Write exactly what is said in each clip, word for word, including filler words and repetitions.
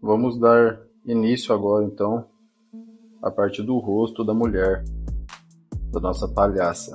Vamos dar início agora, então, a parte do rosto da mulher, da nossa palhaça.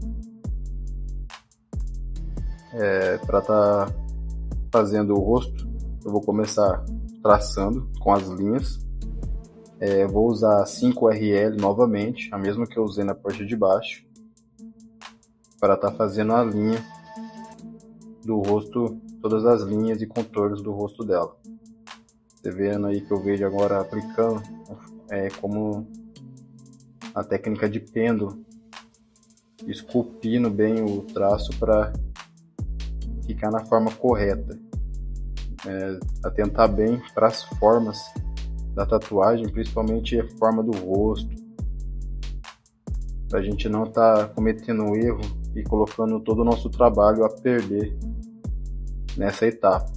É, para estar tá fazendo o rosto, eu vou começar traçando com as linhas. É, vou usar cinco R L novamente, a mesma que eu usei na parte de baixo, para estar tá fazendo a linha do rosto, todas as linhas e contornos do rosto dela. Você vendo aí que eu vejo agora aplicando é, como a técnica de pêndulo, esculpindo bem o traço para ficar na forma correta, é, atentar bem para as formas da tatuagem, principalmente a forma do rosto, para a gente não estar tá cometendo um erro e colocando todo o nosso trabalho a perder nessa etapa.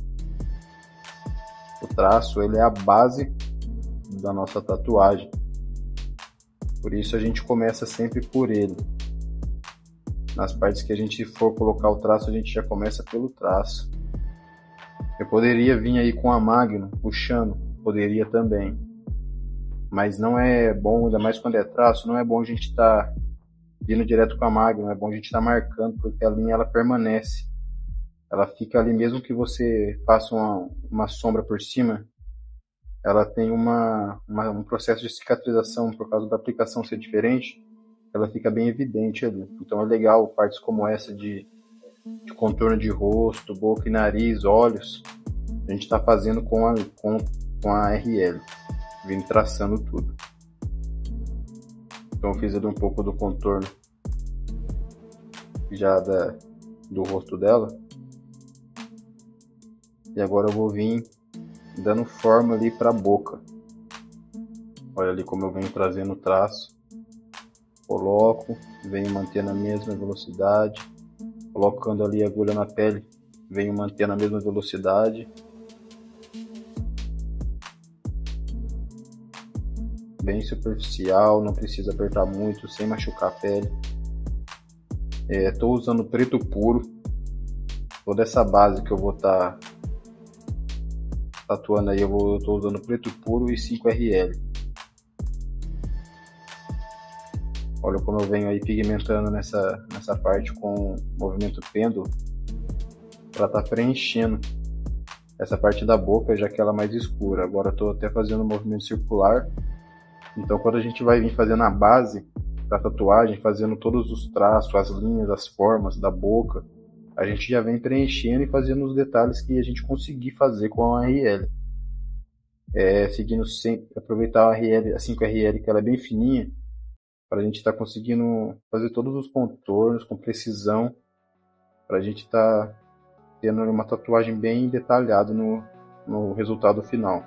O traço, ele é a base da nossa tatuagem, por isso a gente começa sempre por ele. Nas partes que a gente for colocar o traço, a gente já começa pelo traço. Eu poderia vir aí com a Magnum puxando, poderia também, mas não é bom, ainda mais quando é traço, não é bom a gente estar tá vindo direto com a Magnum, é bom a gente estar tá marcando, porque a linha ela permanece. Ela fica ali, mesmo que você faça uma, uma sombra por cima, ela tem uma, uma, um processo de cicatrização por causa da aplicação ser diferente, ela fica bem evidente ali. Então é legal partes como essa de, de contorno de rosto, boca e nariz, olhos, a gente está fazendo com a, com, com a R L, vindo traçando tudo. Então eu fiz ali um pouco do contorno já da, do rosto dela. E agora eu vou vir dando forma ali para a boca. Olha ali como eu venho trazendo o traço. Coloco, venho mantendo a mesma velocidade. Colocando ali a agulha na pele, venho mantendo a mesma velocidade. Bem superficial, não precisa apertar muito, sem machucar a pele. Estou é, usando preto puro. Toda essa base que eu vou estar... Tá tatuando aí, eu estou usando preto puro e cinco R L. Olha como eu venho aí pigmentando nessa, nessa parte com movimento pêndulo, para estar tá preenchendo essa parte da boca, já que ela é mais escura. Agora estou até fazendo um movimento circular. Então quando a gente vai vir fazendo a base da tatuagem, fazendo todos os traços, as linhas, as formas da boca, a gente já vem preenchendo e fazendo os detalhes que a gente conseguir fazer com a R L. É, seguindo sempre, aproveitar a R L, a cinco R L, que ela é bem fininha, para a gente estar tá conseguindo fazer todos os contornos com precisão, para a gente estar tá tendo uma tatuagem bem detalhada no, no resultado final.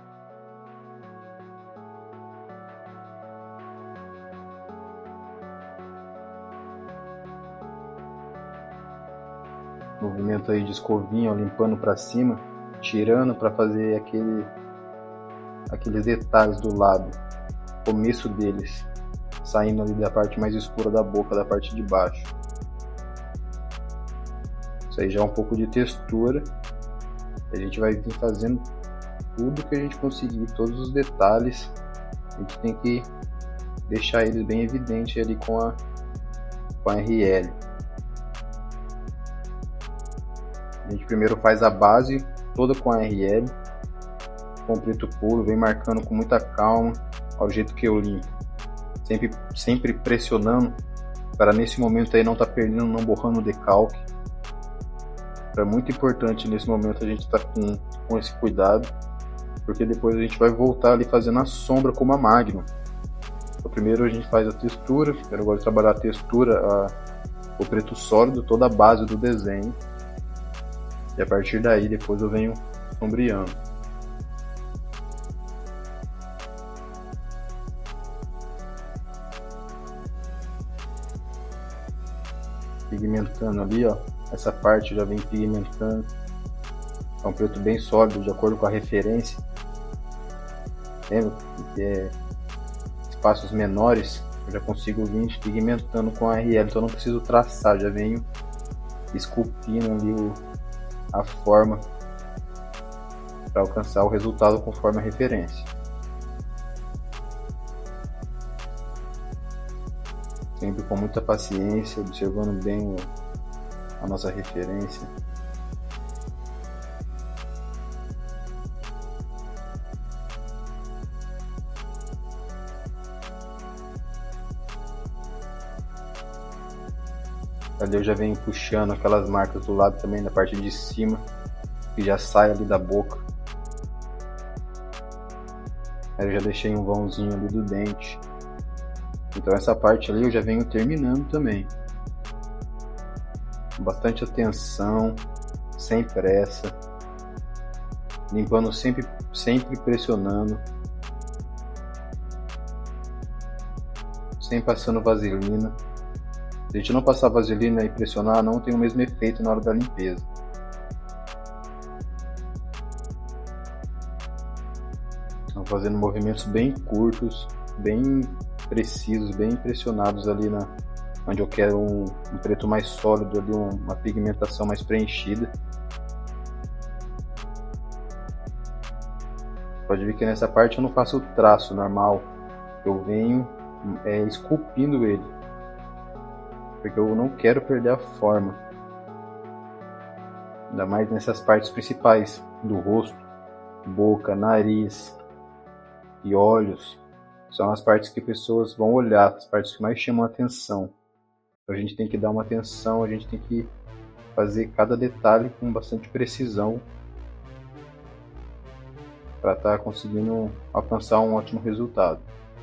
Movimento aí de escovinha, ó, limpando para cima, tirando para fazer aquele, aqueles detalhes do lado, começo deles, saindo ali da parte mais escura da boca, da parte de baixo. Isso aí já é um pouco de textura. A gente vai vir fazendo tudo que a gente conseguir, todos os detalhes. A gente tem que deixar eles bem evidentes ali com a, com a R L. A gente primeiro faz a base toda com a R L, com preto puro, vem marcando com muita calma, ao jeito que eu limpo. Sempre, sempre pressionando, para nesse momento aí não tá perdendo, não borrando o decalque. É muito importante nesse momento a gente tá com, com esse cuidado, porque depois a gente vai voltar ali fazendo a sombra como a Magnum. Então, primeiro a gente faz a textura, eu gosto de trabalhar a textura, a, o preto sólido, toda a base do desenho. E a partir daí depois eu venho sombreando. Pigmentando ali, ó. Essa parte eu já vem pigmentando. É um preto bem sólido, de acordo com a referência. Lembra? É, espaços menores eu já consigo vir pigmentando com a R L, então eu não preciso traçar, já venho esculpindo ali o a forma para alcançar o resultado conforme a referência. Sempre com muita paciência, observando bem o, a nossa referência. Ali eu já venho puxando aquelas marcas do lado também, na parte de cima, que já sai ali da boca. Aí eu já deixei um vãozinho ali do dente. Então essa parte ali eu já venho terminando também. Com bastante atenção, sem pressa. Limpando sempre, sempre pressionando. Sem passando vaselina. Se a gente não passar vaselina e pressionar, não tem o mesmo efeito na hora da limpeza. Estão fazendo movimentos bem curtos, bem precisos, bem pressionados ali na, onde eu quero um, um preto mais sólido, ali, um, uma pigmentação mais preenchida. Pode ver que nessa parte eu não faço o traço normal, eu venho é, esculpindo ele. Porque eu não quero perder a forma. Ainda mais nessas partes principais do rosto, boca, nariz e olhos. São as partes que pessoas vão olhar, as partes que mais chamam a atenção. Então a gente tem que dar uma atenção, a gente tem que fazer cada detalhe com bastante precisão para estar conseguindo alcançar um ótimo resultado.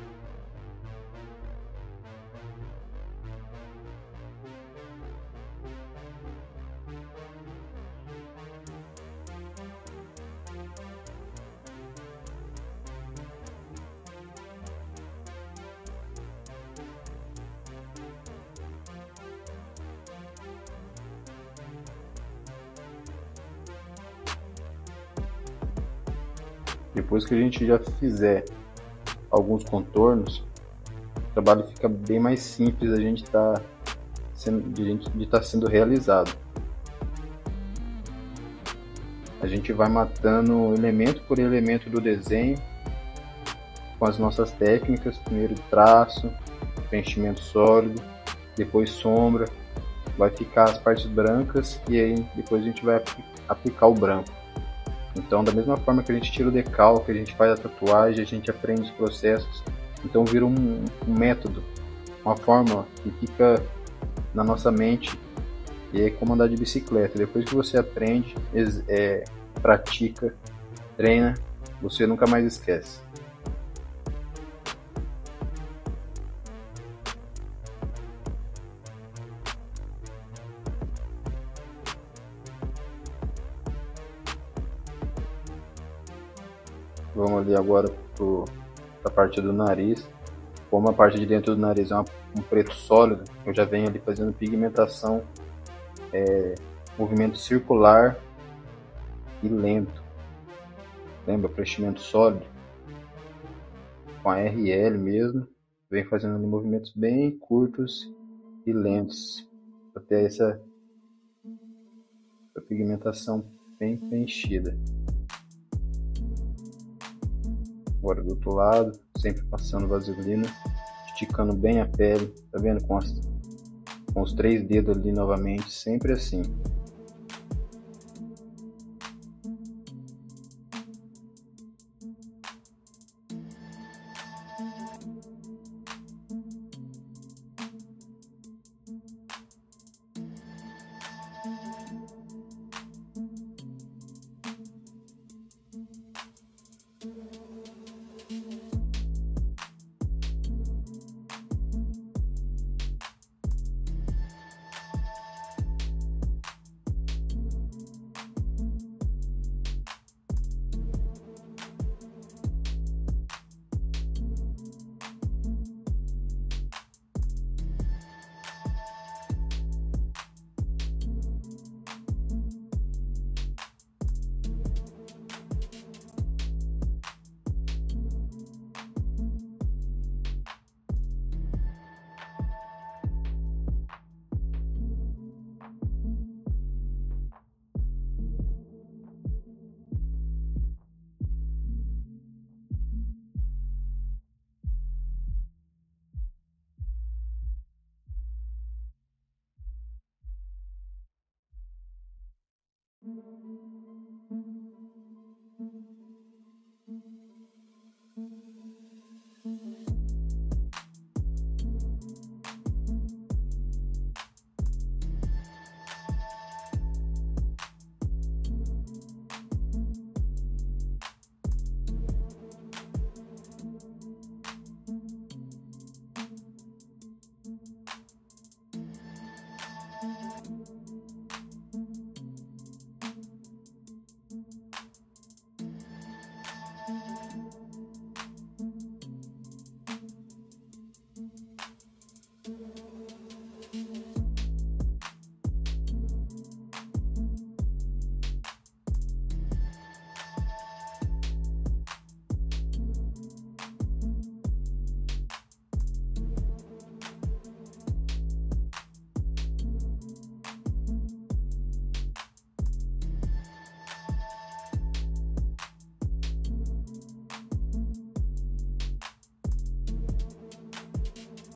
Depois que a gente já fizer alguns contornos, o trabalho fica bem mais simples, a gente está sendo, de gente de tá sendo realizado. A gente vai matando elemento por elemento do desenho com as nossas técnicas, primeiro traço, preenchimento sólido, depois sombra, vai ficar as partes brancas e aí depois a gente vai aplicar o branco. Então, da mesma forma que a gente tira o decalque, a gente faz a tatuagem, a gente aprende os processos. Então vira um, um método, uma fórmula que fica na nossa mente e é como andar de bicicleta. Depois que você aprende, é, pratica, treina, você nunca mais esquece. Vamos ali agora para a parte do nariz. Como a parte de dentro do nariz é uma, um preto sólido, eu já venho ali fazendo pigmentação, é, movimento circular e lento. Lembra? Preenchimento sólido. Com a R L mesmo. Venho fazendo ali movimentos bem curtos e lentos. Para ter essa, essa pigmentação bem preenchida. Agora do outro lado, sempre passando vaselina, esticando bem a pele, tá vendo? Com, as, com os três dedos ali novamente, sempre assim.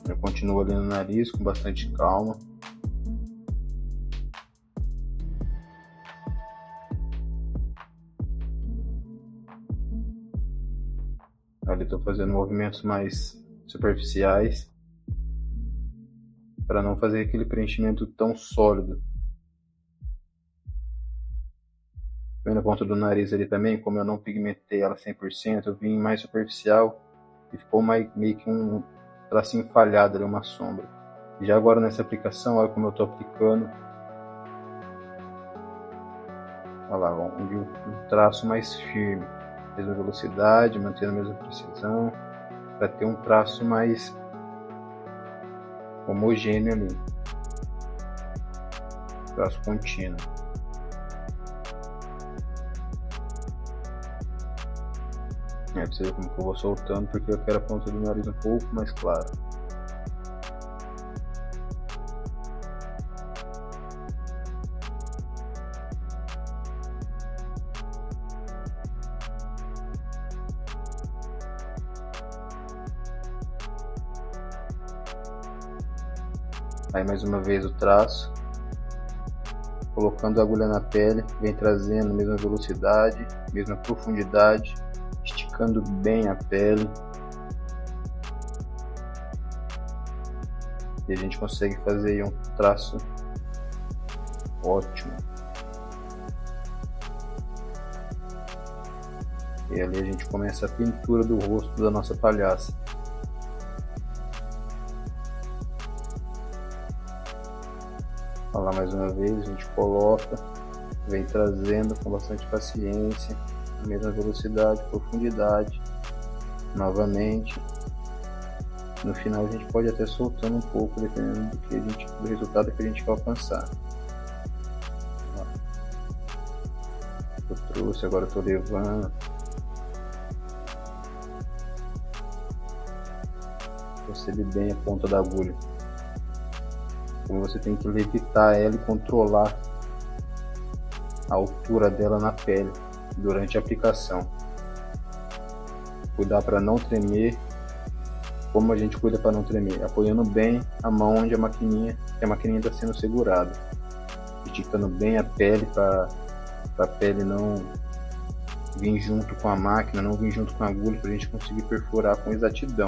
Eu continuo ali no nariz com bastante calma. Ali estou fazendo movimentos mais superficiais para não fazer aquele preenchimento tão sólido. Vendo a ponta do nariz ali também, como eu não pigmentei ela cem por cento, eu vim mais superficial e ficou mais, meio que um tracinho falhado ali, uma sombra. Já agora nessa aplicação, olha como eu estou aplicando. Olha lá, um, um traço mais firme, mesma velocidade, mantendo a mesma precisão, para ter um traço mais homogêneo ali, traço contínuo. É, pra você ver como que eu vou soltando, porque eu quero a ponta do nariz um pouco mais clara. Aí mais uma vez o traço, colocando a agulha na pele, vem trazendo a mesma velocidade, mesma profundidade, esticando bem a pele. E a gente consegue fazer aí um traço ótimo. E ali a gente começa a pintura do rosto da nossa palhaça. Lá mais uma vez, a gente coloca, vem trazendo com bastante paciência, a mesma velocidade, profundidade, novamente. No final a gente pode até soltando um pouco, dependendo do, que a gente, do resultado que a gente vai alcançar. Eu trouxe, agora eu estou levando. Percebe bem a ponta da agulha. Como você tem que levitar ela e controlar a altura dela na pele durante a aplicação. Cuidar para não tremer. Como a gente cuida para não tremer? Apoiando bem a mão onde a maquininha, que a maquininha está sendo segurada. Esticando bem a pele para a pele não vir junto com a máquina, não vir junto com a agulha, para a gente conseguir perfurar com exatidão.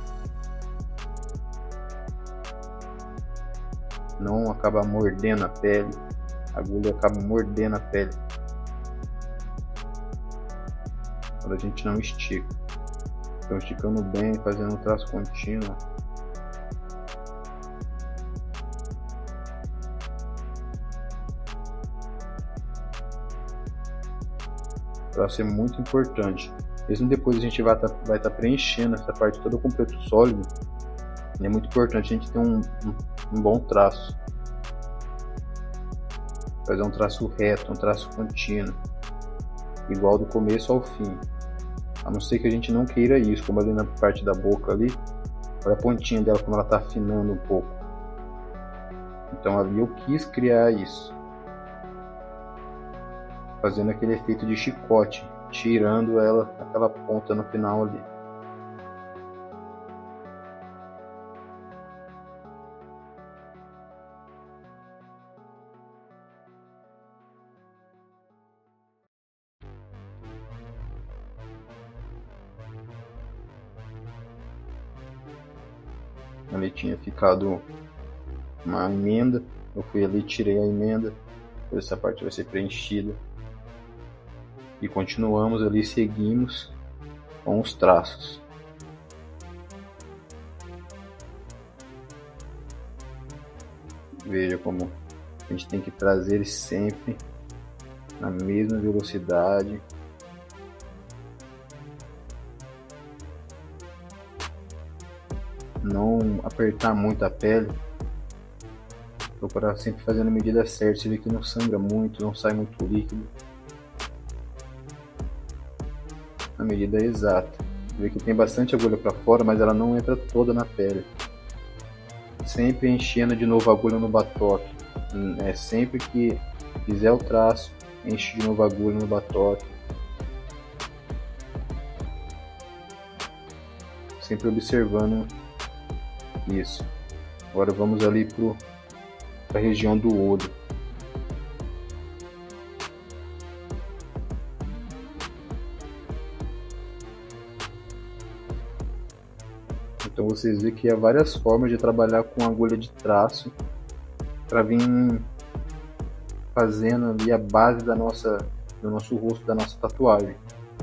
Não acaba mordendo a pele, a agulha acaba mordendo a pele quando a gente não estica. Então esticando bem, fazendo um traço contínuo. O traço é muito importante. Mesmo depois a gente vai estar vai tá preenchendo essa parte toda com preto sólido, é muito importante a gente ter um, um, um bom traço. Fazer um traço reto, um traço contínuo, igual do começo ao fim. A não ser que a gente não queira isso, como ali na parte da boca ali, olha a pontinha dela como ela está afinando um pouco. Então ali eu quis criar isso, fazendo aquele efeito de chicote, tirando ela, aquela ponta no final ali. Ali tinha ficado uma emenda, eu fui ali, tirei a emenda, essa parte vai ser preenchida. E continuamos ali, seguimos com os traços. Veja como a gente tem que trazer sempre na mesma velocidade. Não apertar muito a pele. Procurar sempre fazendo a medida certa. Você vê que não sangra muito, não sai muito líquido. A medida é exata. Você vê que tem bastante agulha para fora, mas ela não entra toda na pele. Sempre enchendo de novo a agulha no batoque. É, sempre que fizer o traço, enche de novo a agulha no batoque. Sempre observando Isso. Agora vamos ali para a região do olho. Então vocês veem que há várias formas de trabalhar com agulha de traço para vir fazendo ali a base da nossa, do nosso rosto, da nossa tatuagem.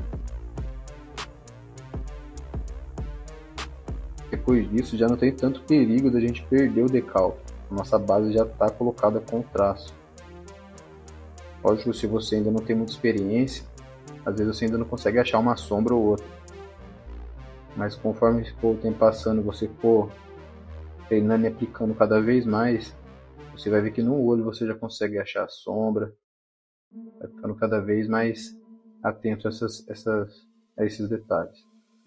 Depois disso já não tem tanto perigo da gente perder o decalque. A nossa base já está colocada com o traço. Lógico, se você ainda não tem muita experiência, às vezes você ainda não consegue achar uma sombra ou outra. Mas conforme for o tempo passando, você for treinando e aplicando cada vez mais, você vai ver que no olho você já consegue achar a sombra. Vai ficando cada vez mais atento a, essas, essas, a esses detalhes.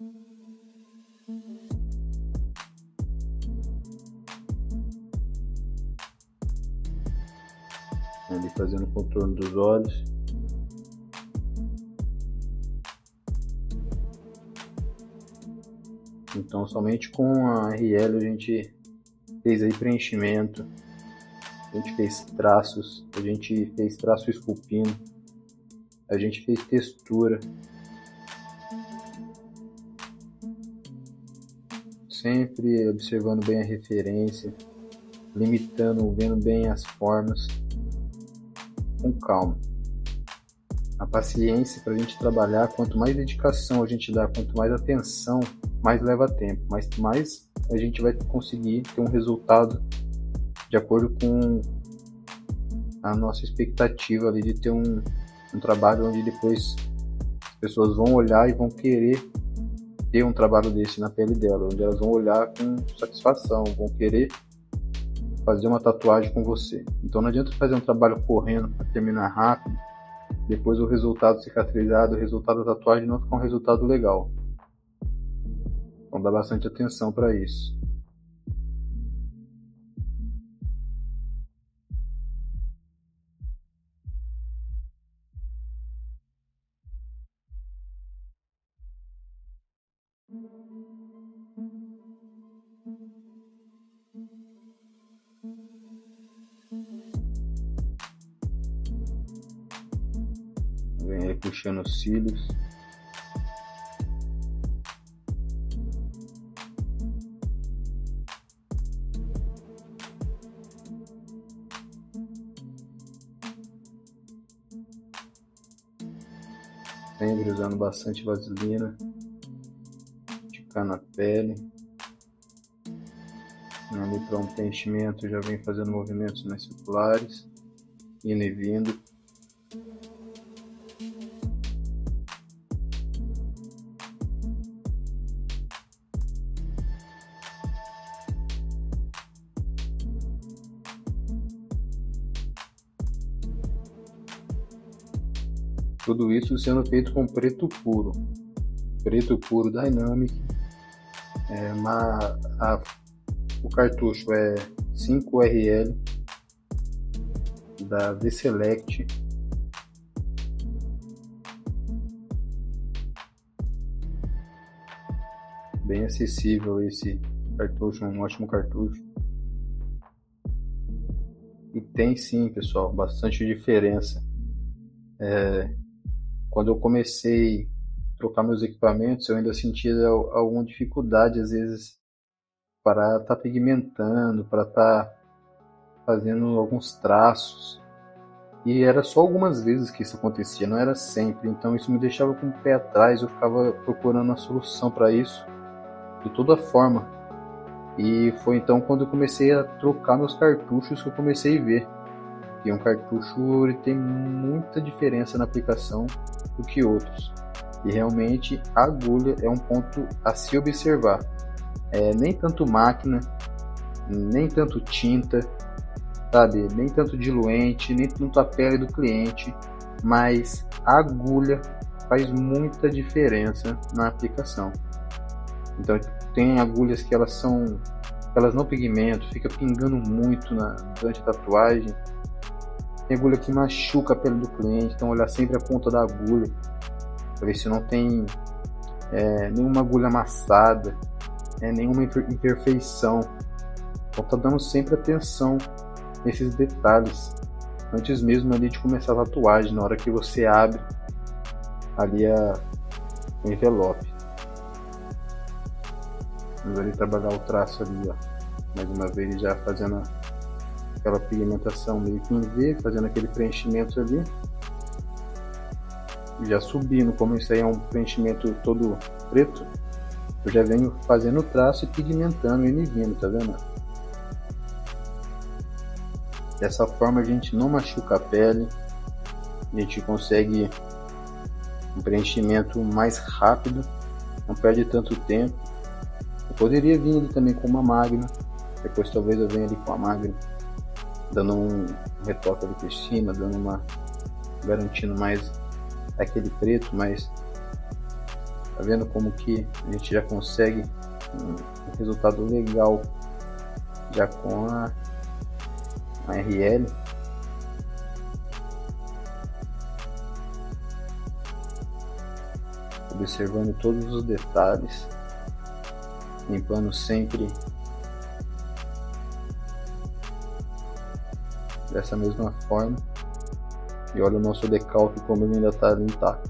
Ali fazendo o contorno dos olhos. Então somente com a R L a gente fez aí preenchimento, a gente fez traços, a gente fez traço esculpindo, a gente fez textura. Sempre observando bem a referência, limitando, vendo bem as formas, com calma. A paciência para a gente trabalhar, quanto mais dedicação a gente dá, quanto mais atenção, mais leva tempo, mas mais a gente vai conseguir ter um resultado de acordo com a nossa expectativa ali de ter um, um trabalho onde depois as pessoas vão olhar e vão querer ter um trabalho desse na pele dela, onde elas vão olhar com satisfação, vão querer fazer uma tatuagem com você. Então não adianta fazer um trabalho correndo para terminar rápido, depois o resultado cicatrizado, o resultado da tatuagem não ficar um resultado legal. Então dá bastante atenção para isso. Vem aí puxando os cílios. Sempre usando bastante vaselina, esticando a pele. Ali para um preenchimento já vem fazendo movimentos mais circulares, indo e vindo. Tudo isso sendo feito com preto puro, preto puro Dynamic. É uma, a, o cartucho é cinco R L da V-Select. Bem acessível esse cartucho, um ótimo cartucho. E tem sim, pessoal, bastante diferença. É, Quando eu comecei a trocar meus equipamentos, eu ainda sentia alguma dificuldade, às vezes, para estar tá pigmentando, para estar tá fazendo alguns traços. E era só algumas vezes que isso acontecia, não era sempre. Então isso me deixava com o pé atrás, eu ficava procurando a solução para isso, de toda forma. E foi então quando eu comecei a trocar meus cartuchos que eu comecei a ver. E um cartucho ele tem muita diferença na aplicação do que outros. E realmente a agulha é um ponto a se observar. É, nem tanto máquina, nem tanto tinta, sabe? Nem tanto diluente, nem tanto a pele do cliente, mas a agulha faz muita diferença na aplicação. Então tem agulhas que elas são, elas não pigmentam, fica pingando muito na, durante a tatuagem. Tem agulha que machuca a pele do cliente, então olhar sempre a ponta da agulha para ver se não tem é, nenhuma agulha amassada, é, nenhuma imperfeição. Então tá dando sempre atenção nesses detalhes, antes mesmo ali de começar a tatuagem, na hora que você abre ali a, o envelope. Vamos ali trabalhar o traço ali, ó. Mais uma vez já fazendo aquela pigmentação meio que em V, fazendo aquele preenchimento ali. Já subindo, como isso aí é um preenchimento todo preto, eu já venho fazendo o traço e pigmentando e vindo, tá vendo? Dessa forma a gente não machuca a pele, a gente consegue um preenchimento mais rápido, não perde tanto tempo. Eu poderia vir ali também com uma Magna, depois talvez eu venha ali com a Magna, dando um retoque ali por cima, dando uma, garantindo mais aquele preto, mas tá vendo como que a gente já consegue um, um resultado legal já com a, a R L. Observando todos os detalhes, limpando sempre dessa mesma forma. E olha o nosso decalque como ele ainda está intacto.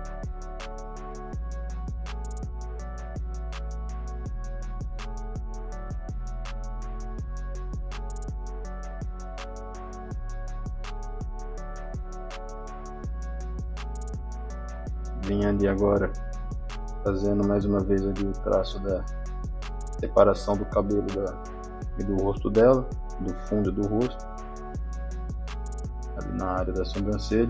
Vim ali agora fazendo mais uma vez ali o traço da separação do cabelo da, e do rosto dela, do fundo do rosto, ali na área da sobrancelha.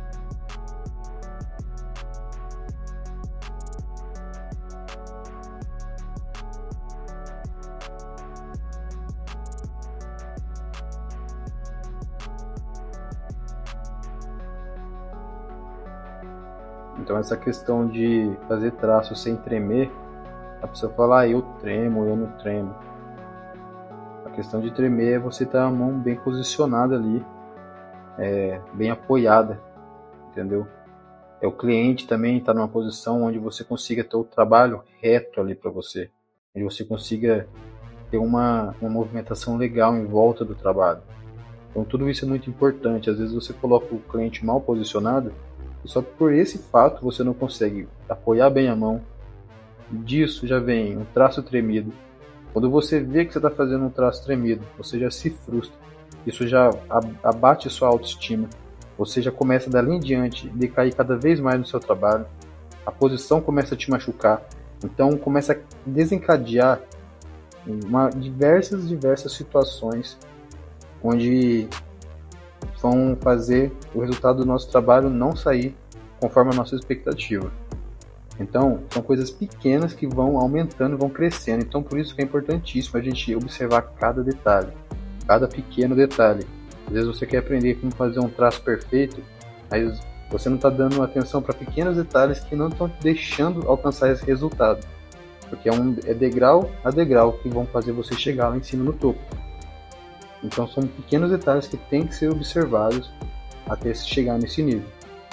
Então essa questão de fazer traço sem tremer, a pessoa fala, ah, eu tremo, eu não tremo. A questão de tremer é você ter a mão bem posicionada ali, é, bem apoiada, entendeu? É o cliente também estar numa posição onde você consiga ter o trabalho reto ali para você, onde você consiga ter uma, uma movimentação legal em volta do trabalho. Então tudo isso é muito importante. Às vezes você coloca o cliente mal posicionado, e só por esse fato você não consegue apoiar bem a mão. Disso já vem um traço tremido. Quando você vê que você está fazendo um traço tremido, você já se frustra. Isso já abate sua autoestima. Você já começa dali em diante a decair cada vez mais no seu trabalho. A posição começa a te machucar. Então começa a desencadear uma, diversas, diversas situações onde vão fazer o resultado do nosso trabalho não sair conforme a nossa expectativa. Então, são coisas pequenas que vão aumentando, vão crescendo. Então, por isso que é importantíssimo a gente observar cada detalhe, cada pequeno detalhe. Às vezes você quer aprender como fazer um traço perfeito, mas você não está dando atenção para pequenos detalhes que não estão te deixando alcançar esse resultado. Porque é, um, é degrau a degrau que vão fazer você chegar lá em cima no topo. Então, são pequenos detalhes que têm que ser observados até se chegar nesse nível.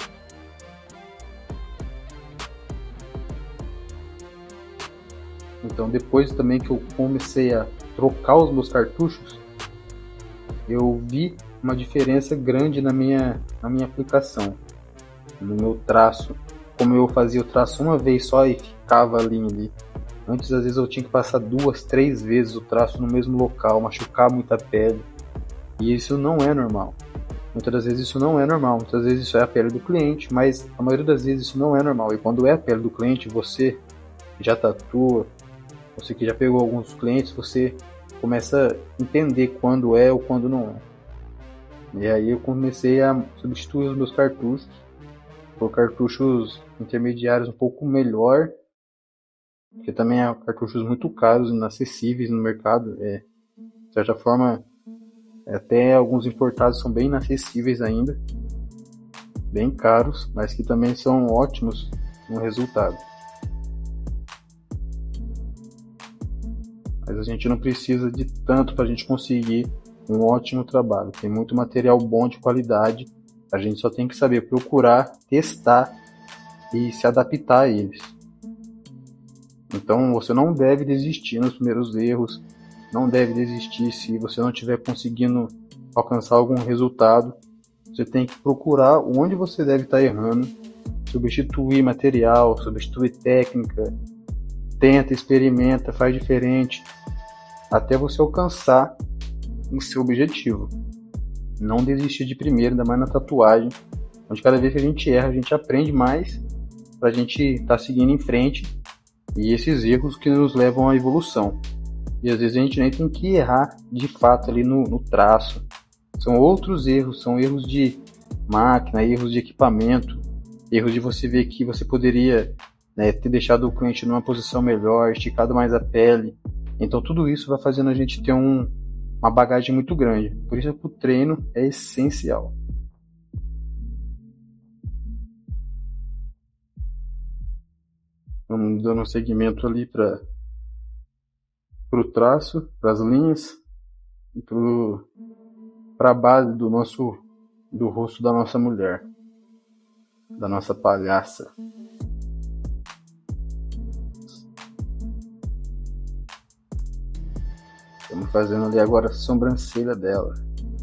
Então, depois também que eu comecei a trocar os meus cartuchos, eu vi uma diferença grande na minha, na minha aplicação, no meu traço. Como eu fazia o traço uma vez só e ficava ali, ali. Antes, às vezes, eu tinha que passar duas, três vezes o traço no mesmo local, machucar muita pele. E isso não é normal. Muitas das vezes isso não é normal. Muitas vezes isso é a pele do cliente, mas a maioria das vezes isso não é normal. E quando é a pele do cliente, você já tatua, você que já pegou alguns clientes, você começa a entender quando é ou quando não é. E aí eu comecei a substituir os meus cartuchos por cartuchos intermediários um pouco melhor, porque também há cartuchos muito caros, inacessíveis no mercado. É, de certa forma, até alguns importados são bem inacessíveis ainda, bem caros, mas que também são ótimos no resultado. Mas a gente não precisa de tanto para a gente conseguir um ótimo trabalho. Tem muito material bom de qualidade. A gente só tem que saber procurar, testar e se adaptar a eles. Então você não deve desistir nos primeiros erros. não deve desistir se você não estiver conseguindo alcançar algum resultado. Você tem que procurar onde você deve estar errando, substituir material, substituir técnica, tenta, experimenta, faz diferente, até você alcançar o seu objetivo. Não desistir de primeiro, ainda mais na tatuagem, onde cada vez que a gente erra, a gente aprende mais para a gente estar seguindo em frente, e esses erros que nos levam à evolução. E às vezes a gente nem tem que errar de fato ali no, no traço. São outros erros, são erros de máquina, erros de equipamento, erros de você ver que você poderia, né, ter deixado o cliente numa posição melhor, esticado mais a pele. Então tudo isso vai fazendo a gente ter um, uma bagagem muito grande. Por isso que o treino é essencial. Vamos dando um segmento ali para o traço, para as linhas e para a base do nosso do rosto da nossa mulher, da nossa palhaça. Estamos fazendo ali agora a sobrancelha dela.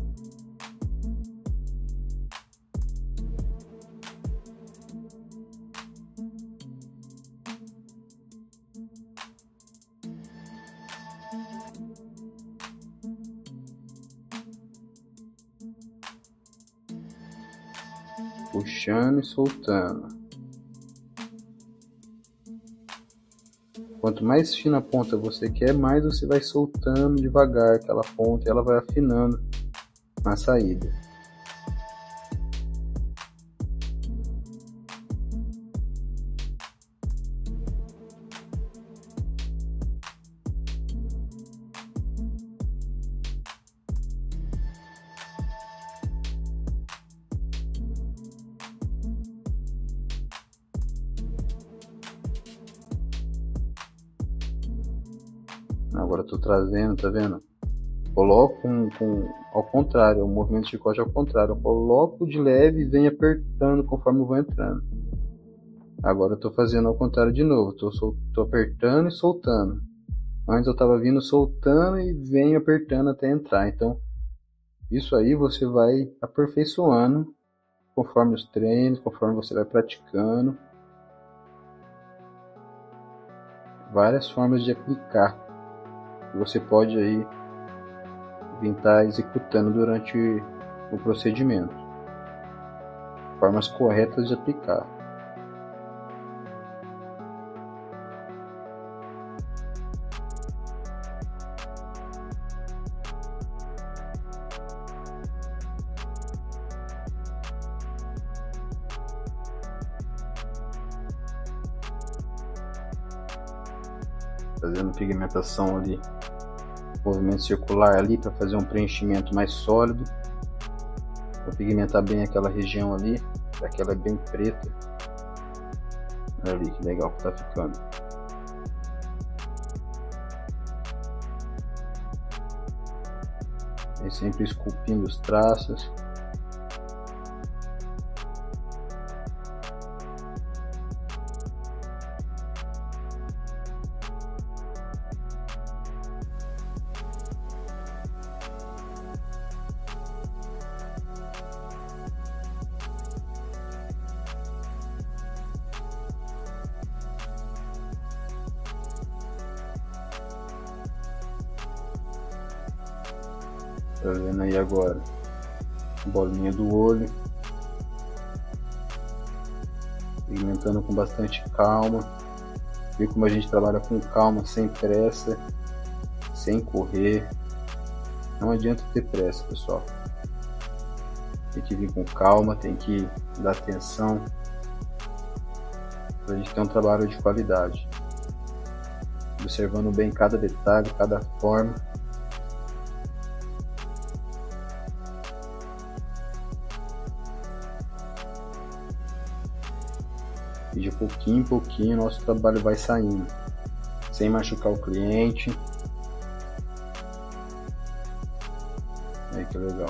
Puxando e soltando. Quanto mais fina a ponta você quer, mais você vai soltando devagar aquela ponta e ela vai afinando na saída. Agora eu tô trazendo, tá vendo? Coloco com, com, ao contrário, o movimento de chicote ao contrário. Eu coloco de leve e venho apertando conforme eu vou entrando. Agora eu tô fazendo ao contrário de novo. Tô, sol, tô apertando e soltando. Antes eu tava vindo soltando e venho apertando até entrar. Então, isso aí você vai aperfeiçoando conforme os treinos, conforme você vai praticando. Várias formas de aplicar que você pode aí vir estar executando durante o procedimento. Formas corretas de aplicar. Fazendo pigmentação ali, movimento circular ali para fazer um preenchimento mais sólido. Vou pigmentar bem aquela região ali, já que ela é bem preta. Olha ali que legal que tá ficando. E sempre esculpindo os traços. Tá vendo aí agora? Bolinha do olho. Pigmentando com bastante calma. Viu como a gente trabalha com calma, sem pressa, sem correr. Não adianta ter pressa, pessoal. Tem que vir com calma, tem que dar atenção pra gente ter um trabalho de qualidade. Observando bem cada detalhe, cada forma. E de pouquinho em pouquinho nosso trabalho vai saindo, sem machucar o cliente. Aí que legal.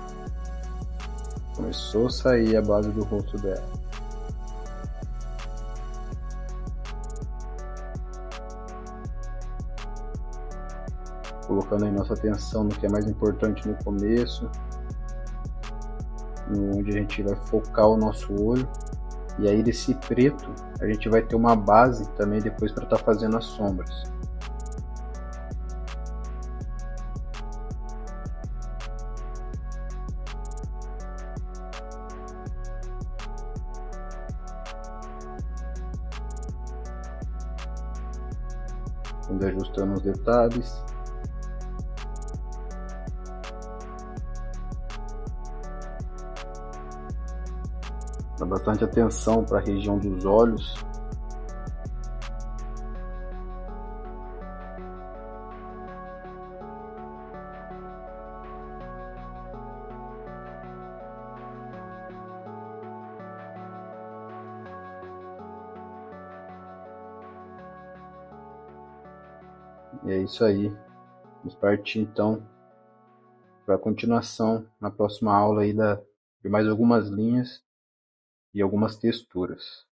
Começou a sair a base do rosto dela. colocando aí nossa atenção no que é mais importante no começo, onde a gente vai focar o nosso olho. E aí desse preto a gente vai ter uma base também depois para estar tá fazendo as sombras. Vamos ajustando os detalhes. Dá bastante atenção para a região dos olhos. E é isso aí. Vamos partir então para a continuação na próxima aula aí da, de mais algumas linhas e algumas texturas.